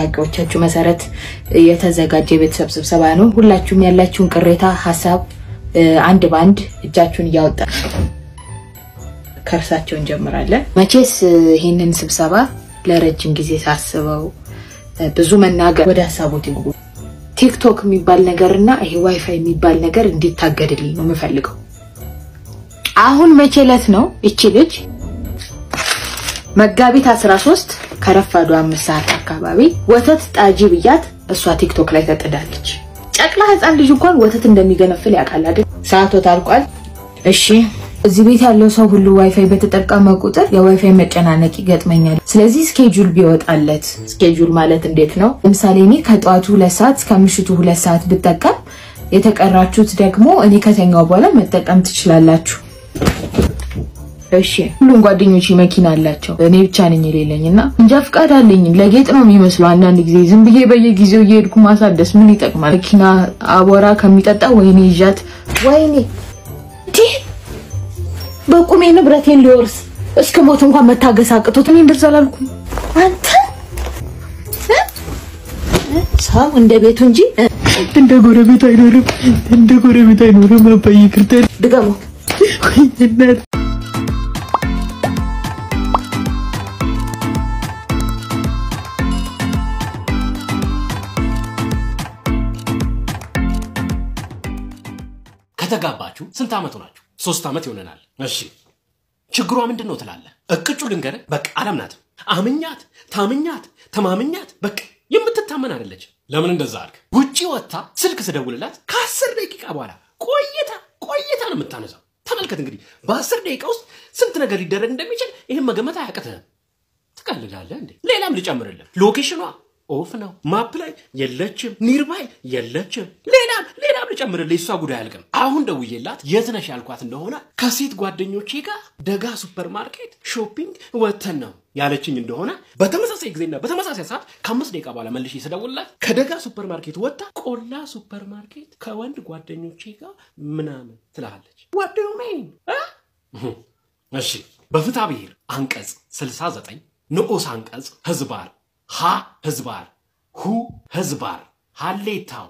ጥያቄዎቻችሁ መሰረት የተዘጋጀ ቤተሰብ ስብሰባ ነው ሁላችሁም ያላችሁን ቅሬታ ሐሳብ አንድ ባንድ እጃችሁን ያወጣ ከርሳቸውን ጀምራለን መቼስ ይሄንን ስብሰባ ለረጅም ጊዜ ሳስበው ብዙ መናገር ወደ ሐሳቦት ይጉ ቲክቶክ የሚባል ነገርና ይሄ ዋይፋይ የሚባል ነገር እንዲታገድልኝ ነው የምፈልገው አሁን መቼለት ነው እቺ ልጅ መጋቢት 13 ከረፋዱ 5 ሰዓት አካባቢ ወተት ጣጂ ብያት እሷ ቲክቶክ ላይ ተጠዳለች ጨቅላ ህፃን ልጅ እንኳን ወተት እንደሚገነፍል ያቃል አይደል ሰዓቱ ታልቋል እሺ እዚህ ቤት ያለው ሰው ሁሉ ዋይፋይ በተጠቀመ ቁጥር የዋይፋይ መጨናነቅ ይገጥመኛል ስለዚህ ስኬጁል ቢወጣለት ስኬጁል ማለት እንዴት ነው ለምሳሌ እኔ ከጧቱ 2 ሰዓት እስከ ምሽቱ 2 ሰዓት ብጠቀም የተቀራችሁት ደግሞ እኔ ከተኛው በኋላ መጠቀም ትችላላችሁ እሺ ሁሉም ጓደኞቼ መኪና አላቸው እኔ ብቻ ነኝ የሌለኝና እንጃ ፍቃድ አለኝ ለጌጥ ነው የሚመስለው አንዳንድ ጊዜ ዝም ብዬ በየጊዜው እየሄድኩ ማሳደስ ምን ይጠቅማል መኪና አቦራ ከሚጠጣ ወይኔ ይዣት ወይኔ ዲ በቁሜ ንብረቴን ሊወርስ እስከ ሞት እንኳን መታገስ አቅቶት እኔ እንደዛላልኩም አንተ ሳው እንደ ቤቱ እንጂ እንደ ጎረቤት አይኖርም አባዬ ይቅርታ ድጋሞ ወይኔ ከተጋባችሁ ስንት አመት ሆናችሁ 3 አመት ይሆነናል እሺ ችግሯ ምንድነው ትላለ እቅጩ ልንገር በቃ አለምናት አመኛት ታመኛት ተማመኛት በቃ የምትታመን አይደለች ለምን እንደዛ አልክ ውጪ ወጣ ስልክ ስደውልላት ከ10 ደቂቃ በኋላ ቆይታ ነው የምታነሳው ተመልከት እንግዲህ በ10 ደቂቃ ውስጥ ስንት ነገር ሊደረግ እንደሚችል ይሄን መገመት አያቅተህም ትቀልዳለህ እንዴ ሌላም ልጨምርልህ ሎኬሽኗ ኦፍ ነው ማፕ ላይ የለችም ኒርባይ የለችም ሌላም ልጨምርልህ እሷ ጉዳይ አልቀም አሁን ደውዬላት የትነሽ ያልኳት እንደሆነ ከሴት ጓደኞቼ ጋር ደጋ ሱፐርማርኬት ሾፒንግ ወተን ነው ያለችኝ እንደሆነ በተመሳሳይ ጊዜና በተመሳሳይ ሰዓት ከ5 ደቂቃ በኋላ መልሼ ስደውልላት ከደጋ ሱፐርማርኬት ወጣ ቆላ ሱፐርማርኬት ከወንድ ጓደኞቼ ጋር ምናምን ትላለች what do you mean እሺ በፍትሐ ብሔር አንቀጽ 69 ንዑስ አንቀጽ ህዝባር ሀ ህዝባር ሁ ህዝባር ሀሌታው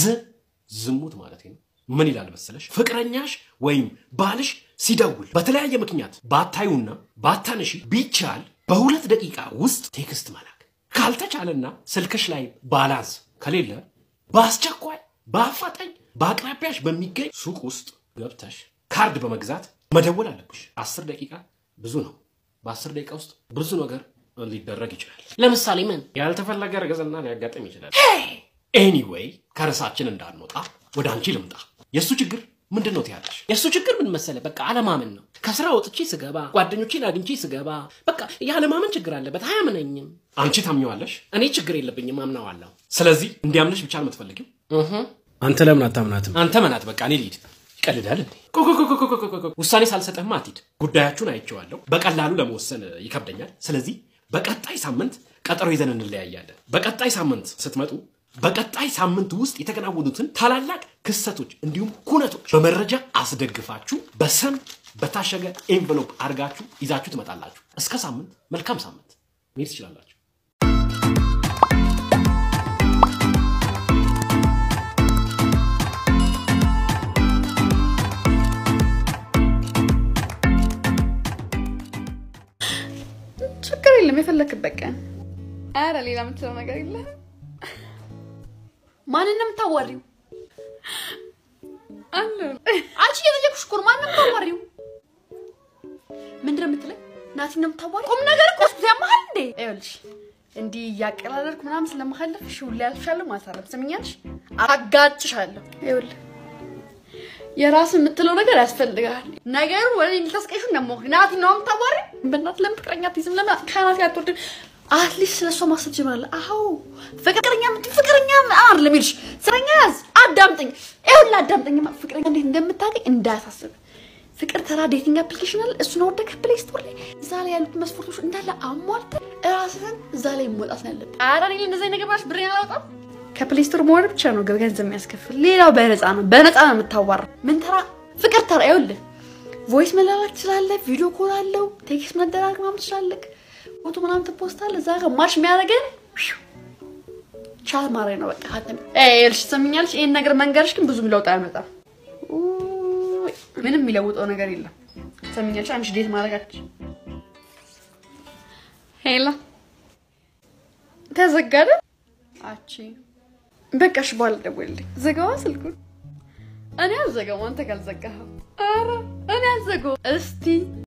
ዝሙት ማለት ነው ምን ይላል መሰለሽ ፍቅረኛሽ ወይም ባልሽ ሲደውል በተለያየ ምክንያት ባታዩና ባታነሺ ቢቻል በ2 ደቂቃ ውስጥ ቴክስት መላክ ካልተቻለና ስልክሽ ላይ ባላንስ ከሌለ በአስቸኳይ በአፋጣኝ በአቅራቢያሽ በሚገኝ ሱቅ ውስጥ ገብተሽ ካርድ በመግዛት መደወል አለብሽ 10 ደቂቃ ብዙ ነው በ10 ደቂቃ ውስጥ ብዙ ነገር ሊደረግ ይችላል ለምሳሌ ምን ያልተፈለገ ረገዘና ሊያጋጥም ይችላል anyway ከራሳችን እንዳንወጣ ወደ አንቺ ልምጣ የሱ ችግር ምንድነው ትያለሽ የሱ ችግር ምን መሰለ በቃ አለማመን ነው ከስራ ወጥቼ ስገባ ጓደኞቼን አግኝቼ ስገባ በቃ ያለማመን ችግር አለበት አያመነኝም አንቺ ታምኚዋለሽ እኔ ችግር የለብኝም አምናዋለሁ ስለዚህ እንዲያምንሽ ብቻ ነው የምትፈልጊው አንተ ለምን አታምናትም አንተ መናት በቃ እኔ ልሂድ ይቀልዳል እንዴ ውሳኔ ሳልሰጠህማ አትሂድ ጉዳያችሁን አይቼዋለሁ በቀላሉ ለመወሰን ይከብደኛል ስለዚህ በቀጣይ ሳምንት ቀጠሮ ይዘን እንለያያለን በቀጣይ ሳምንት ስትመጡ በቀጣይ ሳምንት ውስጥ የተከናወኑትን ታላላቅ ክስተቶች እንዲሁም ኩነቶች በመረጃ አስደግፋችሁ በሰም በታሸገ ኤንቨሎፕ አርጋችሁ ይዛችሁ ትመጣላችሁ እስከ ሳምንት መልካም ሳምንት ሜርሲ ይችላልላችሁ ችግር የለም የፈለክበት ቀን አረ ሌላ ምትለው ነገር የለም ማንንም ታወሪው አለ አንቺ የነጀኩሽ ኩር ማንንም ታወሪው ምንድነው የምትለኝ ናቲንም ታወሪው ቁም ነገር ቆስ ያማል እንዴ አይልሽ እንዲ ያቀላልኩ ምናምን ስለማخلفሽ ሁሉ ያልሻለሁ ማሳረፍ ስምኛልሽ አጋጭሻለሁ አይል የራስ የምትለው ነገር ያስፈልጋል ነገሩ ወሬ ልታስቀይሹ ነው ናቲ ነው ታወሪ በእናት ለምፍቅረኛ ትይዝም ለማ ካናት ያጥወድ አትሊስት ስለሷ ማሰብ ጀመረ አው ፍቅረኛ አይደለምልሽ ስረኛዝ አዳምጠኝ ይሁን አዳምጠኝ ፍቅረኛ እንዴት እንደምታገኝ እንዳያሳስብ ፍቅር ተራ ዴቲንግ አፕሊኬሽን አለ እሱ ነው ወደከ ፕሌይ ስቶር ላይ እዛ ላይ ያሉት መስፈርቶች እንዳለ አሟልተ ራስህን እዛ ላይ ሞጣት ያለበት አራኒ እንደዚህ ነገር ባሽ ብሬ አላውጣም ከፕሌይ ስቶር ሞር ብቻ ነው ገንዘብ የሚያስከፍል ሌላው በነፃ ነው የምታዋራ ምን ተራ ፍቅር ተራ ይውል ቮይስ መላላክ ይችላል ቪዲዮ ኮል አለው ቴክስት መደራረግ ማምጣት ይችላል ፎቶ ምናምን ተፖስታል እዛ ጋር ማሽ የሚያደርገን ቻት ማረኝ ነው በቃ ሀተም እልሽ ሰምኛለሽ ይሄን ነገር መንገርሽ ግን ብዙም ለውጥ አያመጣም ምንም የሚለውጠው ነገር የለም ሰምኛለሽ አንቺ ዴት ማረጋች ሄላ ተዘጋደ አቺ በቃሽ በኋላ ደውልልኝ ዘጋዋ ስልኩን እኔ አልዘጋው አንተ ካልዘጋኸው አረ እኔ አልዘጋው እስቲ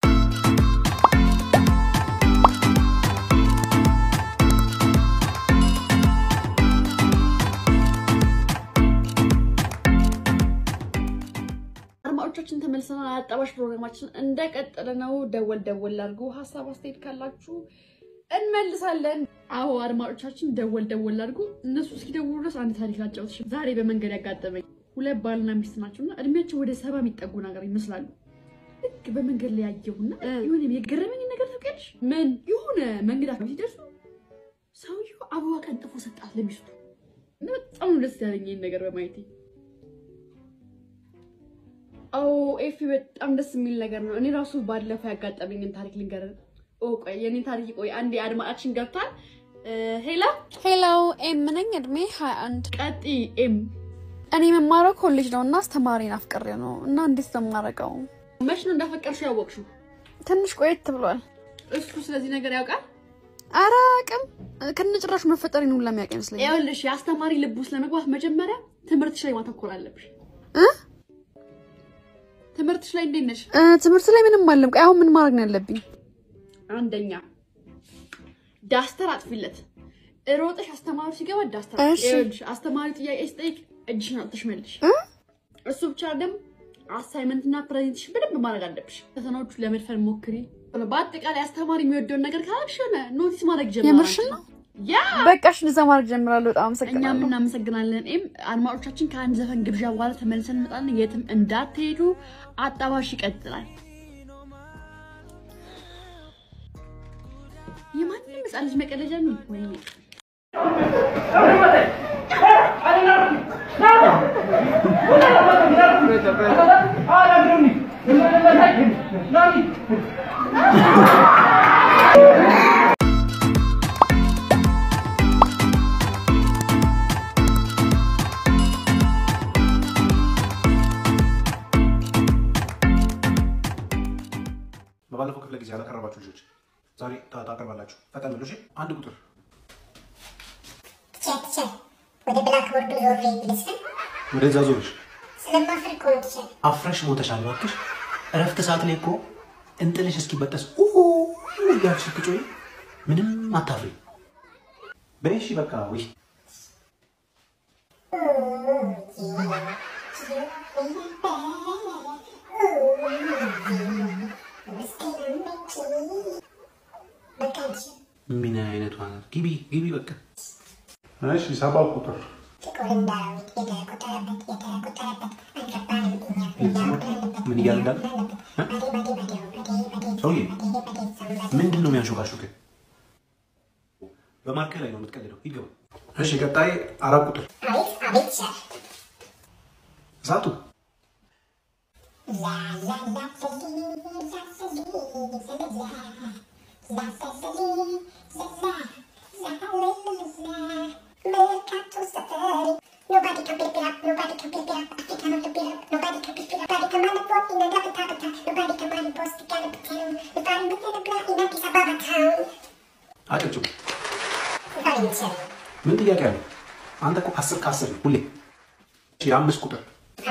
አድማጮቻችን ተመልሰናል አጣባሽ ፕሮግራማችን እንደቀጠለ ነው ደወል አድርጉ ሐሳብ አስተያየት ካላችሁ እንመልሳለን አዎ አድማጮቻችን ደወል አድርጉ እነሱ እስኪደውሉ ድረስ አንድ ታሪክ አጫውትሽ ዛሬ በመንገድ ያጋጠመኝ ሁለት ባልና ሚስት ናቸውና እድሜያቸው ወደ 70 የሚጠጉ ነገር ይመስላሉ ልክ በመንገድ ላይ ያየውና የሆነ የገረመኝ ነገር ታውቂያለሽ ምን የሆነ መንገድ አካባቢ ሲደርሱ ሰውየው አበባ ቀንጥፎ ሰጣት ለሚስቱ በጣም ደስ ያለኝ ነገር በማየቴ አው ኤፊ በጣም ደስ የሚል ነገር ነው እኔ ራሱ ባለፈው ያጋጠመኝን ታሪክ ልንገር ቆይ የኔ ታሪክ ቆይ አንዴ አድማጫችን ገብታል ሄሎ ኤም ነኝ እድሜ 21 ቀጢ ኤም እኔ መማረው ኮሌጅ ነውና አስተማሪን አፍቅሬ ነው እና እንዴት ተማረቀው መች ነው እንዳፈቀርሽው ያወቅሽው ትንሽ ቆየት ብሏል እሱ ስለዚህ ነገር ያውቃል አራቅም ከነጭራሽ መፈጠር ነው ለሚያውቅ ይመስለኛል ያውልሽ ያስተማሪ ልብ ውስጥ ለመግባት መጀመሪያ ትምህርትሽ ላይ ማተኮር አለብሽ ትምህርትሽ ላይ እንዴት ነሽ ትምህርት ላይ ምንም አለም ቆይ አሁን ምን ማድረግ ነው ያለብኝ አንደኛ ዳስተር አጥፊለት እሮጥሽ አስተማሪው ሲገባ ዳስተር እሺ አስተማሪው ጥያቄ ሲጠይቅ እጅሽን አጥተሽ መልሽ እሱ ብቻ አይደለም አሳይመንት እና ፕሬዘንቴሽን በደንብ ማድረግ አለብሽ ፈተናዎቹ ለመድፈን ሞክሪ በአጠቃላይ አስተማሪ የሚወደውን ነገር ካላልሽ ኖቲስ ማድረግ ጀምራለሽ የምርሽ ነው ያ በቃሽ እንደዛ ማድረግ ጀምራለሁ በጣም አመሰግናለሁ እኛም እናመሰግናለን ኤም አድማጮቻችን ከአንድ ዘፈን ግብዣ በኋላ ተመልሰን እንመጣለን የትም እንዳትሄዱ አጣባሽ ይቀጥላል የማንም ህፃን ልጅ መቀለጃ ነው ወይ በባለፈው ክፍለ ጊዜ ያላቀረባችሁ ልጆች ዛሬ ታቀርባላችሁ ፈጠን ብሎ እሺ አንድ ቁጥር ቸ ወደ ብላክ ቦርዱ ዞር ይብልስ ወደዛ ዞርሽ ስለማፍር ኮንትሽ አፍረሽ ሞተሻል እባክሽ እረፍት ሰዓት ላይ እኮ እንጥልሽ እስኪበጠስ ያልሽ ትጮይ ምንም አታፍሪ በእሺ በቃ ወይ ምን አይነቱ አናት ግቢ በቃ እሺ ሰባው ቁጥር ምን ያልዳል ኦይ ምንድነው የሚያሾካሹክ በማርከ ላይ ነው የምትቀልደው ይገባ እሺ ቀጣይ አራት ቁጥር አቤት ዛቱ Nobody can pick it up. Nobody can pick it up. I think I know the beat up. Nobody can pick it up. Nobody can run the walk in the double top town. Nobody can run the post to get a potato. Nobody can the block in Addis Ababa town. አጨጭ Nobody can tell. ምን ጥያቄ አለ አንተ እኮ 10 ከ10 ሁሌ እሺ 5 ቁጥር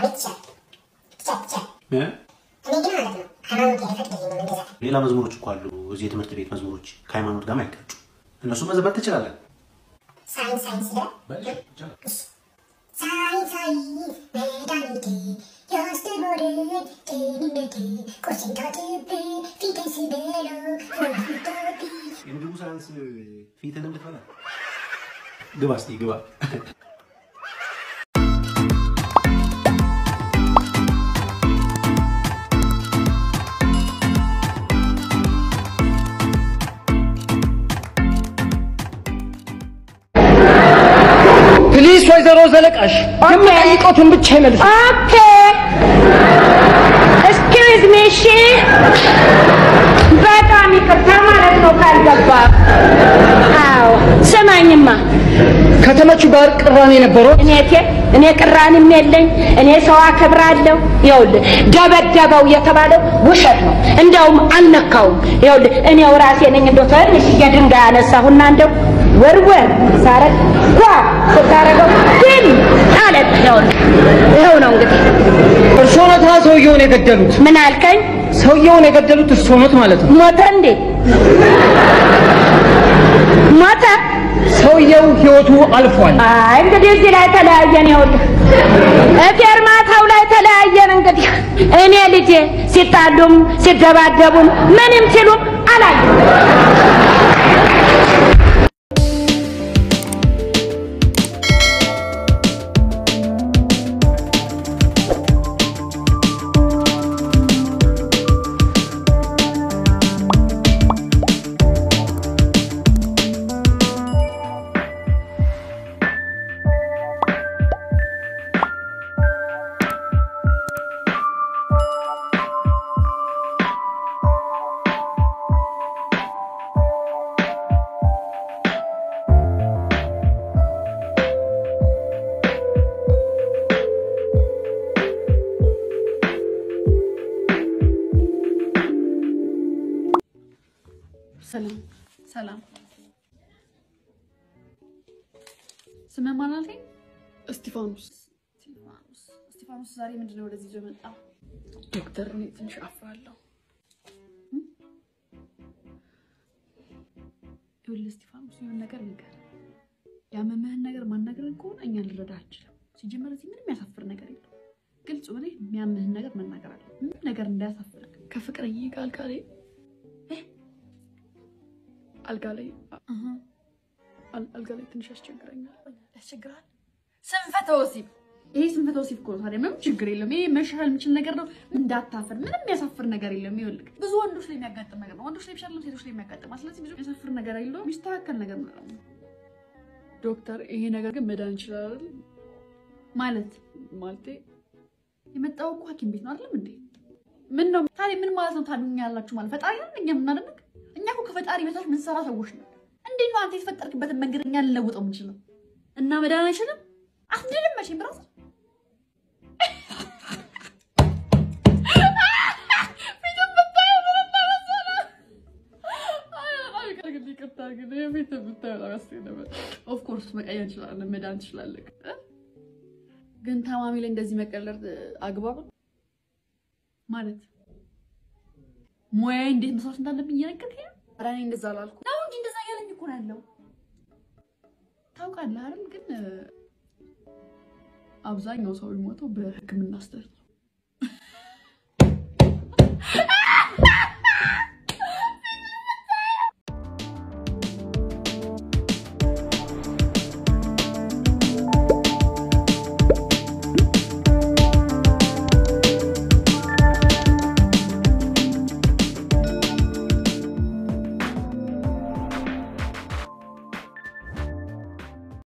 ሌላ መዝሙሮች እኮ አሉ እዚህ የትምህርት ቤት መዝሙሮች ከሃይማኖት ጋር ማይቀጩ እነሱ መዘመር ትችላለህ ሳይንስ ደ ሳይንስ መድኃኒቴ ያስተምር ጤንነቴ ቁርስን ታጥቤ ፊቴን ስበላ ፎቶቢ የምግቡ ሳይንስ ፊትን እንድትበላ ግባ እስቲ ግባ ፕሊስ ወይዘሮ ዘለቃሽ የምጠይቀውትን ብቻ ይመልስ ኦኬ ኤክስኪውዝ ሚ እሺ በጣም ይቅርታ ማለት ነው ካልገባ? አዎ ሰማኝማ ከተመቹ ጋር ቅራኔ ነበረው። እኔ ቅራኔም የለኝ። እኔ ሰው አከብራለሁ። ይኸውልህ ደበደበው የተባለው ውሸት ነው። እንደውም አልነካውም። ይኸውልህ እኔው ራሴ ነኝ እንደው ትንሽ የድንጋይ አነሳሁና እንደው ወርወር ሳረግ ጓ ስታረገው ግን አለት ይኸው ነው እንግዲህ። እርስዎ ነታ ሰውየውን የገደሉት? ምን አልከኝ? ሰውየውን የገደሉት እርስዎ ኖት ማለት ነው? ሞተ እንዴ? ሞተ? ሰውየው ህይወቱ አልፏል። አይ እንግዲህ እዚህ ላይ ተለያየን። ይኸውልህ ፌርማታው ላይ ተለያየን። እንግዲህ እኔ ልጄ ሲጣሉም ሲደባደቡም ምንም ሲሉም አላየም። ሰላም ስምህ ማን አልከኝ? እስጢፋኖስ ዛሬ ምንድነው ወደዚህ ይዞ መጣ? ዶክተር እኔ ትንሽ አፍራለሁ። ይኸውልህ እስጢፋኖስ የሆነ ነገር ንገር። ያመመህን ነገር ማናገርን ከሆነ እኛ ልረዳህ አንችልም። ሲጀመር እዚህ ምንም ያሳፍር ነገር የለም። ግልጽ ሆነ የሚያምህን ነገር መናገር አለ። ምንም ነገር እንዳያሳፍርህ። ከፍቅረኛዬ ጋር አልጋ ላይ ትንሽ ያስቸግራኛል። ያስቸግራል? ስንፈተ ወሲብ ይሄ ስንፈተ ወሲብ እኮ ታዲያ ምንም ችግር የለም። ይሄ መሻሻል የሚችል ነገር ነው። እንዳታፍር። ምንም ያሳፍር ነገር የለም። ይኸውልህ ብዙ ወንዶች ላይ የሚያጋጥም ነገር ነው። ወንዶች ላይ ብቻ አይደለም ሴቶች ላይ የሚያጋጥም። ስለዚህ ብዙ ያሳፍር ነገር የለውም። የሚስተካከል ነገር ነው። ዶክተር ይሄ ነገር ግን መዳን ይችላል አይደል? ማለቴ የመጣው እኮ ሐኪም ቤት ነው አይደለም እንዴ? ምን ነው ታዲያ ምን ማለት ነው? ታዱኛ ያላችሁ ማለት ፈጣሪ ነው እኛ ምናደርግ? እኛ እኮ ከፈጣሪ በታች ምን ሰራ ሰዎች ነው። እንዴት ነው አንተ የተፈጠርክበትን መንገድ እኛ ልለውጠው የምንችለው? እና መዳን አይችልም? አትድልም መቼም ብራስ ኦፍ ኮርስ መቀየር እንችላለን፣ መዳን ትችላለህ። ግን ታማሚ ላይ እንደዚህ መቀለድ አግባብ ማለት ሙያዬ እንዴት መስራት እንዳለብኝ እየነገርከኝ ነው? ኧረ እኔ እንደዛ አላልኩም ነው እንጂ እንደዛ እያለኝ እኮ ነው ያለው። ታውቃለህ አይደል? ግን አብዛኛው ሰው የሚሞተው በሕክምና ስህተት ነው።